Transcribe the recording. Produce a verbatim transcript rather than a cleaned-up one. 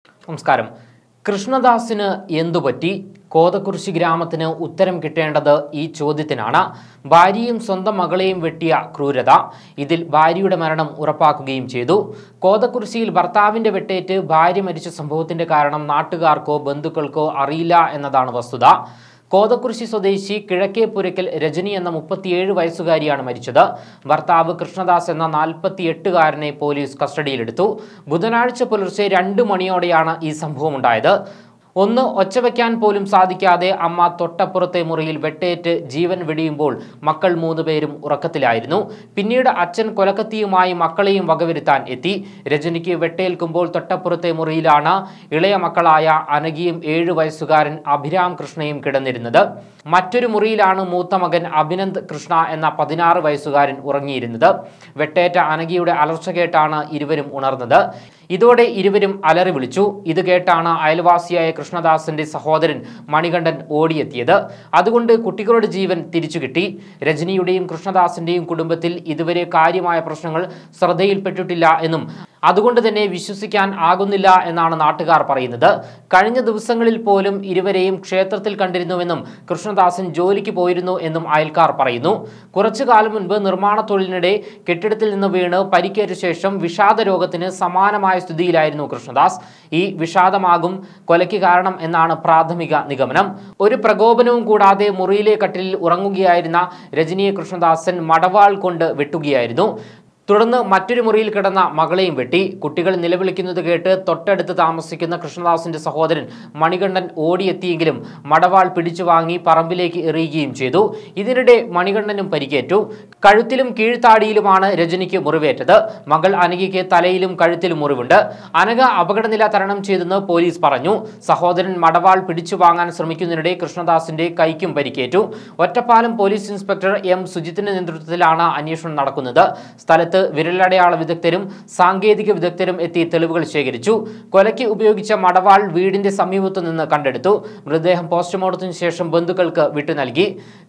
നമസ്കാരം. കൃഷ്ണദാസിന് എന്തുപറ്റി? കോതക്കുറിശി ഗ്രാമത്തിന് ഉത്തരം കിട്ടേണ്ടത് ഈ ചോദ്യത്തിനാണ്. ഭാര്യയും സ്വന്തം മകളെയും വെട്ടിയ ക്രൂരത. ഇതിൽ ഭാര്യയുടെ മരണം ഉറപ്പാക്കുകയും ചെയ്തു. കോതക്കുറിശിയിൽ ഭർത്താവിന്റെ വെട്ടേറ്റ് ഭാര്യ മരിച്ച സംഭവത്തിന്റെ കാരണം നാട്ടുകാർക്കോ ബന്ധുക്കൾക്കോ അറിയില്ല എന്നതാണ് വസ്തുത. കോതക്കുറിശി സ്വദേശി കിഴക്കേപുരയ്ക്കൽ രജനി എന്ന മുപ്പത്തിയേഴ് വയസ്സുകാരിയാണ് മരിച്ചത്. ഭർത്താവ് കൃഷ്ണദാസ് എന്ന നാൽപ്പത്തി എട്ടുകാരനെ പോലീസ് കസ്റ്റഡിയിലെടുത്തു. ബുധനാഴ്ച പുലർച്ചെ രണ്ടു മണിയോടെയാണ് ഈ സംഭവം ഉണ്ടായത്. ഒന്ന് ഒച്ചവെക്കാൻ പോലും സാധിക്കാതെ അമ്മ തൊട്ടപ്പുറത്തെ മുറിയിൽ വെട്ടേറ്റ് ജീവൻ വെടിയുമ്പോൾ മക്കൾ മൂന്ന് പേരും ഉറക്കത്തിലായിരുന്നു. പിന്നീട് അച്ഛൻ കൊലക്കത്തിയുമായി മക്കളെയും വകവരുത്താൻ എത്തി. രജനിക്ക് വെട്ടേൽക്കുമ്പോൾ തൊട്ടപ്പുറത്തെ മുറിയിലാണ് ഇളയ മക്കളായ അനഘയും ഏഴു വയസ്സുകാരൻ അഭിരാം കൃഷ്ണയും കിടന്നിരുന്നത്. മറ്റൊരു മുറിയിലാണ് മൂത്ത മകൻ അഭിനന്ദ് കൃഷ്ണ എന്ന പതിനാറ് വയസ്സുകാരൻ ഉറങ്ങിയിരുന്നത്. വെട്ടേറ്റ അനഘയുടെ അലർച്ച കേട്ടാണ് ഇരുവരും ഉണർന്നത്. ഇതോടെ ഇരുവരും അലറി വിളിച്ചു. ഇത് കേട്ടാണ് അയൽവാസിയായ കൃഷ്ണദാസിന്റെ സഹോദരൻ മണികണ്ഠൻ ഓടിയെത്തിയത്. അതുകൊണ്ട് കുട്ടികളുടെ ജീവൻ തിരിച്ചു കിട്ടി. രജനിയുടെയും കൃഷ്ണദാസിന്റെയും കുടുംബത്തിൽ ഇതുവരെ കാര്യമായ പ്രശ്നങ്ങൾ ശ്രദ്ധയിൽപ്പെട്ടിട്ടില്ല എന്നും അതുകൊണ്ട് തന്നെ വിശ്വസിക്കാൻ ആകുന്നില്ല എന്നാണ് നാട്ടുകാർ പറയുന്നത്. കഴിഞ്ഞ ദിവസങ്ങളിൽ പോലും ഇരുവരെയും ക്ഷേത്രത്തിൽ കണ്ടിരുന്നുവെന്നും കൃഷ്ണദാസൻ ജോലിക്ക് പോയിരുന്നു എന്നും അയൽക്കാർ പറയുന്നു. കുറച്ചു കാലം മുൻപ് നിർമ്മാണ തൊഴിലിനിടെ കെട്ടിടത്തിൽ നിന്ന് വീണ് പരിക്കേറ്റ ശേഷം വിഷാദ രോഗത്തിന് സമാനമായ സ്ഥിതിയിലായിരുന്നു കൃഷ്ണദാസ്. ഈ വിഷാദമാകും കൊലയ്ക്ക് കാരണം എന്നാണ് പ്രാഥമിക നിഗമനം. ഒരു പ്രകോപനവും കൂടാതെ മുറിയിലെ കട്ടിലിൽ ഉറങ്ങുകയായിരുന്ന രജനിയെ കൃഷ്ണദാസൻ മടവാൾ കൊണ്ട് വെട്ടുകയായിരുന്നു. തുടർന്ന് മറ്റൊരു മുറിയിൽ കിടന്ന മകളെയും വെട്ടി. കുട്ടികൾ നിലവിളിക്കുന്നത് കേട്ട് തൊട്ടടുത്ത് താമസിക്കുന്ന കൃഷ്ണദാസിന്റെ സഹോദരൻ മണികണ്ഠൻ ഓടിയെത്തിയെങ്കിലും മടവാൾ പിടിച്ചു വാങ്ങി പറമ്പിലേക്ക് എറിയുകയും ചെയ്തു. ഇതിനിടെ മണികണ്ഠനും പരിക്കേറ്റു. കഴുത്തിലും കീഴ്ത്താടിയിലുമാണ് രജനിക്ക് മുറിവേറ്റത്. മകൾ അനഘയ്ക്ക് തലയിലും കഴുത്തിലും മുറിവുണ്ട്. അനഘ അപകടനില തരണം ചെയ്തെന്ന് പോലീസ് പറഞ്ഞു. സഹോദരൻ മടവാൾ പിടിച്ചു വാങ്ങാൻ ശ്രമിക്കുന്നതിനിടെ കൃഷ്ണദാസിന്റെ കൈക്കും പരിക്കേറ്റു. ഒറ്റപ്പാലം പോലീസ് ഇൻസ്പെക്ടർ എം സുജിത്തിന്റെ നേതൃത്വത്തിലാണ് അന്വേഷണം നടക്കുന്നത്. സ്ഥലത്ത് വിരലടയാള വിദഗ്ധരും സാങ്കേതിക വിദഗ്ധരും എത്തി തെളിവുകൾ ശേഖരിച്ചു. കൊലയ്ക്ക് ഉപയോഗിച്ച മടവാൾ വീടിന്റെ സമീപത്തു നിന്ന് കണ്ടെടുത്തു. മൃതദേഹം പോസ്റ്റ്മോർട്ടത്തിന് ശേഷം ബന്ധുക്കൾക്ക് വിട്ടു നൽകി.